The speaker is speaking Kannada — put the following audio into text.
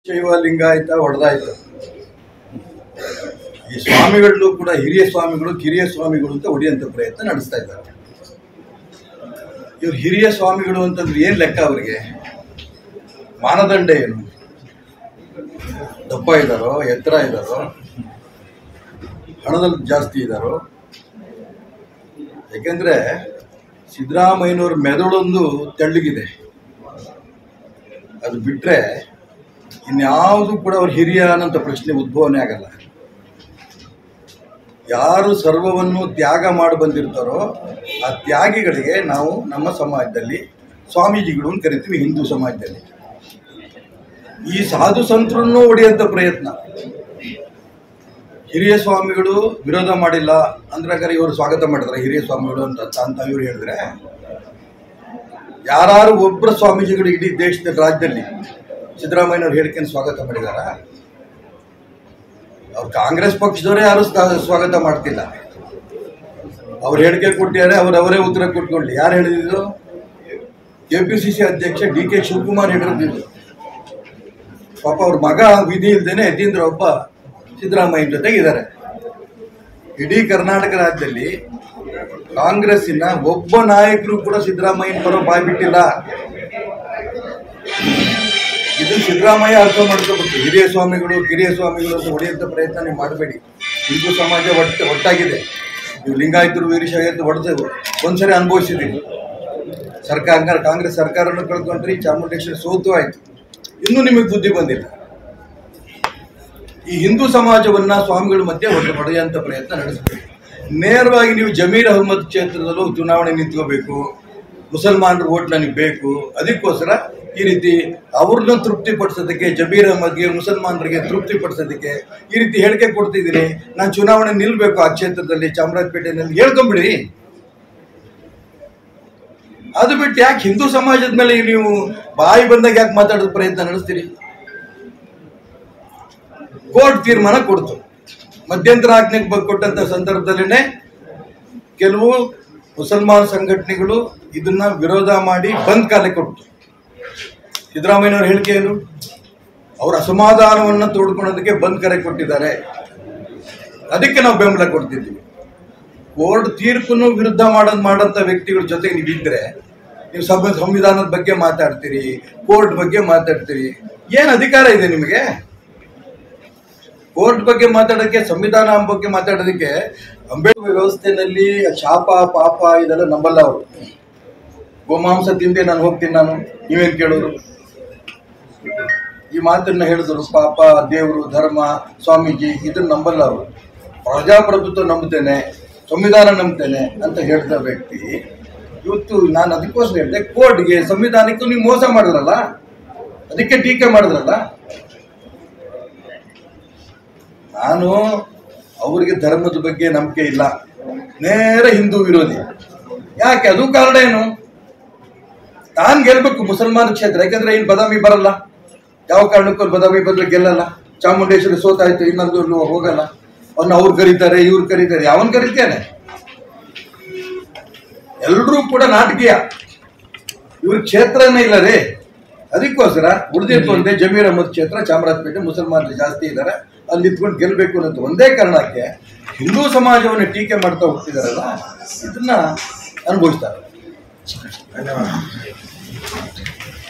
ಶೈವ ಲಿಂಗಾಯತ ಹೊಡೆದಾಯ್ತು. ಈ ಸ್ವಾಮಿಗಳಲ್ಲೂ ಕೂಡ ಹಿರಿಯ ಸ್ವಾಮಿಗಳು ಕಿರಿಯ ಸ್ವಾಮಿಗಳು ಅಂತ ಹೊಡೆಯುವಂಥ ಪ್ರಯತ್ನ ನಡೆಸ್ತಾ ಇದ್ದಾರೆ. ಇವ್ರು ಹಿರಿಯ ಸ್ವಾಮಿಗಳು ಅಂತಂದ್ರೆ ಏನು ಲೆಕ್ಕ? ಅವರಿಗೆ ಮಾನದಂಡ ಏನು? ದಪ್ಪ ಇದ್ದಾರೋ, ಎತ್ತರ ಇದ್ದಾರೋ, ಹಣದಲ್ಲಿ ಜಾಸ್ತಿ ಇದ್ದಾರೋ? ಯಾಕೆಂದರೆ ಸಿದ್ದರಾಮಯ್ಯನವ್ರ ಮೆದುಳೊಂದು ತೆಳ್ಳಗಿದೆ, ಅದು ಬಿಟ್ಟರೆ ಇನ್ಯಾವುದು ಕೂಡ ಅವ್ರು ಹಿರಿಯ ಅನ್ನೋಂಥ ಪ್ರಶ್ನೆ ಉದ್ಭವನೇ ಆಗಲ್ಲ. ಯಾರು ಸರ್ವವನ್ನು ತ್ಯಾಗ ಮಾಡಿ ಬಂದಿರ್ತಾರೋ ಆ ತ್ಯಾಗಿಗಳಿಗೆ ನಾವು ನಮ್ಮ ಸಮಾಜದಲ್ಲಿ ಸ್ವಾಮೀಜಿಗಳು ಅಂತ ಕರಿತೀವಿ. ಹಿಂದೂ ಸಮಾಜದಲ್ಲಿ ಈ ಸಾಧು ಸಂತರನ್ನು ಹೊಡೆಯುವಂಥ ಪ್ರಯತ್ನ. ಹಿರಿಯ ಸ್ವಾಮಿಗಳು ವಿರೋಧ ಮಾಡಿಲ್ಲ ಅಂದ್ರೆ ಇವರು ಸ್ವಾಗತ ಮಾಡಿದ್ರೆ ಹಿರಿಯ ಸ್ವಾಮಿಗಳು ಅಂತ ಇವರು ಹೇಳಿದ್ರೆ, ಯಾರು ಒಬ್ಬರ ಸ್ವಾಮೀಜಿಗಳು ಇಡೀ ದೇಶದ ರಾಜ್ಯದಲ್ಲಿ ಸಿದ್ದರಾಮಯ್ಯನವ್ರು ಹೇಳಿಕೆಯನ್ನು ಸ್ವಾಗತ ಮಾಡಿದಾರ? ಅವ್ರು ಕಾಂಗ್ರೆಸ್ ಪಕ್ಷದವರೇ ಯಾರು ಸ್ವಾಗತ ಮಾಡ್ತಿಲ್ಲ. ಅವ್ರು ಹೇಳಿಕೆ ಕೊಟ್ಟಿದ್ದಾರೆ, ಅವರೇ ಉತ್ತರ ಕೊಟ್ಕೊಳ್ಳಿ. ಯಾರು ಹೇಳಿದ್ರು? KPCC ಅಧ್ಯಕ್ಷ DK ಶಿವಕುಮಾರ್ ಹೇಳಿದ್ರು. ಪಾಪ ಅವ್ರ ಮಗ ವಿಧಿ ಇಲ್ದೇನೆ ಎದ್ದಿಂದ್ರ ಒಬ್ಬ ಸಿದ್ದರಾಮಯ್ಯನ ಜೊತೆಗಿದ್ದಾರೆ. ಇಡೀ ಕರ್ನಾಟಕ ರಾಜ್ಯದಲ್ಲಿ ಕಾಂಗ್ರೆಸ್ಸಿನ ಒಬ್ಬ ನಾಯಕರು ಕೂಡ ಸಿದ್ದರಾಮಯ್ಯನ ಪರ ಬಾಯ್ ಬಿಟ್ಟಿಲ್ಲ. ಇದು ಸಿದ್ದರಾಮಯ್ಯ ಅರ್ಥ ಮಾಡ್ಕೋಬೇಕು. ಹಿರಿಯ ಸ್ವಾಮಿಗಳು ಕಿರಿಯ ಸ್ವಾಮಿಗಳು ಅಂತ ಹೊಡೆಯುವಂಥ ಪ್ರಯತ್ನ ನೀವು ಮಾಡಬೇಡಿ. ಹಿಂದೂ ಸಮಾಜ ಒಟ್ಟಾಗಿದೆ. ನೀವು ಲಿಂಗಾಯತರು ವೀರಶೈವರು ಹೊಡೆದು ಒಂದ್ಸರಿ ಅನುಭವಿಸಿದ್ದೀವಿ. ಕಾಂಗ್ರೆಸ್ ಸರ್ಕಾರವನ್ನು ಕಳ್ಕೊಂಡ್ರಿ, ಚಾಮುಂಡೇಶ್ವರಿ ಸೋತು ಆಯಿತು. ಇನ್ನೂ ನಿಮಗೆ ಬುದ್ಧಿ ಬಂದಿಲ್ಲ. ಈ ಹಿಂದೂ ಸಮಾಜವನ್ನ ಸ್ವಾಮಿಗಳ ಮಧ್ಯೆ ಹೊಡೆಯುವಂಥ ಪ್ರಯತ್ನ ನಡೆಸಬೇಕು. ನೇರವಾಗಿ ನೀವು ಜಮೀರ್ ಅಹ್ಮದ್ ಕ್ಷೇತ್ರದಲ್ಲೂ ಚುನಾವಣೆ ನಿಂತ್ಕೋಬೇಕು, ಮುಸಲ್ಮಾನರ ಓಟ್ ನನಗೆ ಬೇಕು, ಅದಕ್ಕೋಸ್ಕರ ಈ ರೀತಿ ಅವ್ರನ್ನ ತೃಪ್ತಿಪಡಿಸೋದಕ್ಕೆ, ಜಮೀರ್ ಅಹ್ಮದ್ಗೆ ಮುಸಲ್ಮಾನರಿಗೆ ತೃಪ್ತಿಪಡಿಸೋದಕ್ಕೆ ಈ ರೀತಿ ಹೇಳಿಕೆ ಕೊಡ್ತಿದ್ದೀನಿ. ನಾನು ಚುನಾವಣೆ ನಿಲ್ಲಬೇಕು ಆ ಕ್ಷೇತ್ರದಲ್ಲಿ, ಚಾಮರಾಜಪೇಟೆಯಲ್ಲಿ ಹೇಳ್ಕೊಂಬಿಡಿ. ಅದು ಬಿಟ್ಟು ಯಾಕೆ ಹಿಂದೂ ಸಮಾಜದ ಮೇಲೆ ನೀವು ಬಾಯಿ ಬಂದಾಗ ಯಾಕೆ ಮಾತಾಡೋದು ಪ್ರಯತ್ನ ನಡೆಸ್ತೀರಿ? ಕೋರ್ಟ್ ತೀರ್ಮಾನ ಕೊಡ್ತು. ಮಧ್ಯಂತರ ಆಜ್ಞೆ ಕೊಟ್ಟಂತ ಸಂದರ್ಭದಲ್ಲೇ ಕೆಲವು ಮುಸಲ್ಮಾನ್ ಸಂಘಟನೆಗಳು ಇದನ್ನ ವಿರೋಧ ಮಾಡಿ ಬಂದ್ ಕಾಲ ಕೊಟ್ಟು. ಸಿದ್ದರಾಮಯ್ಯನವ್ರ ಹೇಳಿಕೆ ಏನು? ಅವರ ಅಸಮಾಧಾನವನ್ನು ತೋಡ್ಕೊಳ್ಳೋದಕ್ಕೆ ಬಂದ್ ಕರೆ ಕೊಟ್ಟಿದ್ದಾರೆ. ಅದಕ್ಕೆ ನಾವು ಬೆಂಬಲ ಕೊಡ್ತಿದ್ದೀವಿ. ಕೋರ್ಟ್ ತೀರ್ಪನ್ನು ವಿರುದ್ಧ ಮಾಡೋಂಥ ವ್ಯಕ್ತಿಗಳ ಜೊತೆಗೆ ನೀವಿದ್ರೆ ನೀವು ಸಂವಿಧಾನದ ಬಗ್ಗೆ ಮಾತಾಡ್ತೀರಿ, ಕೋರ್ಟ್ ಬಗ್ಗೆ ಮಾತಾಡ್ತೀರಿ. ಏನು ಅಧಿಕಾರ ಇದೆ ನಿಮಗೆ? ಕೋರ್ಟ್ ಬಗ್ಗೆ ಮಾತಾಡೋಕ್ಕೆ, ಸಂವಿಧಾನ ಬಗ್ಗೆ ಮಾತಾಡೋದಕ್ಕೆ ಅಂಬೇಡ್ಕರ್ ವ್ಯವಸ್ಥೆಯಲ್ಲಿ ಶಾಪ ಪಾಪ ಇದೆಲ್ಲ ನಂಬಲ್ಲ ಅವರು. ಗೋಮಾಂಸ ತಿಂದೆ ನಾನು ಹೋಗ್ತೀನಿ, ನಾನು ನೀವೇನು ಕೇಳೋರು? ಈ ಮಾತನ್ನ ಹೇಳಿದ್ರು. ಪಾಪ, ದೇವರು, ಧರ್ಮ, ಸ್ವಾಮೀಜಿ ಇದನ್ನ ನಂಬಲ್ಲ ಅವರು. ಪ್ರಜಾಪ್ರಭುತ್ವ ನಂಬುತ್ತೇನೆ, ಸಂವಿಧಾನ ನಂಬುತ್ತೇನೆ ಅಂತ ಹೇಳಿದ ವ್ಯಕ್ತಿ ಇವತ್ತು ನಾನು ಅದಕ್ಕೋಸ್ಕರ ಹೇಳಿದೆ, ಕೋರ್ಟ್ಗೆ ಸಂವಿಧಾನಕ್ಕೂ ನೀವು ಮೋಸ ಮಾಡಿದ್ರಲ್ಲ, ಅದಕ್ಕೆ ಟೀಕೆ ಮಾಡಿದ್ರಲ್ಲ. ನಾನು ಅವರಿಗೆ ಧರ್ಮದ ಬಗ್ಗೆ ನಂಬಿಕೆ ಇಲ್ಲ, ನೇರ ಹಿಂದೂ ವಿರೋಧಿ. ಯಾಕೆ? ಅದು ಕಾರಣ ಏನು? ತಾನು ಗೆಲ್ಬೇಕು ಮುಸಲ್ಮಾನ ಕ್ಷೇತ್ರ. ಯಾಕಂದ್ರೆ ಏನು ಬದಾಮಿ ಬರಲ್ಲ, ಯಾವ ಕಾರಣಕ್ಕೂ ಬದಾಮಿ ಬದಲು ಗೆಲ್ಲಲ್ಲ. ಚಾಮುಂಡೇಶ್ವರಿ ಸೋತಾಯ್ತು, ಇನ್ನೊಂದು ಹೋಗಲ್ಲ. ಅವನ್ನ ಅವ್ರು ಕರೀತಾರೆ, ಇವ್ರು ಕರೀತಾರೆ. ಯಾವನ್ ಕರೀತೇನೆ? ಎಲ್ಲರೂ ಕೂಡ ನಾಟಕೀಯ. ಇವ್ರ ಕ್ಷೇತ್ರನೇ ಇಲ್ಲ ರೀ. ಅದಕ್ಕೋಸ್ಕರ ಉಳಿದಿತ್ತು ಒಂದೇ ಜಮೀರ್ ಅಹ್ಮದ್ ಕ್ಷೇತ್ರ, ಚಾಮರಾಜಪೇಟೆ, ಮುಸಲ್ಮಾನರು ಜಾಸ್ತಿ ಇದ್ದಾರೆ, ಅಲ್ಲಿ ನಿಂತ್ಕೊಂಡು ಗೆಲ್ಲಬೇಕು ಅನ್ನೋದು ಒಂದೇ ಕಾರಣಕ್ಕೆ ಹಿಂದೂ ಸಮಾಜವನ್ನು ಟೀಕೆ ಮಾಡ್ತಾ ಹೋಗ್ತಿದಾರಲ್ಲ, ಇದನ್ನ ಅನುಭವಿಸ್ತಾರೆ.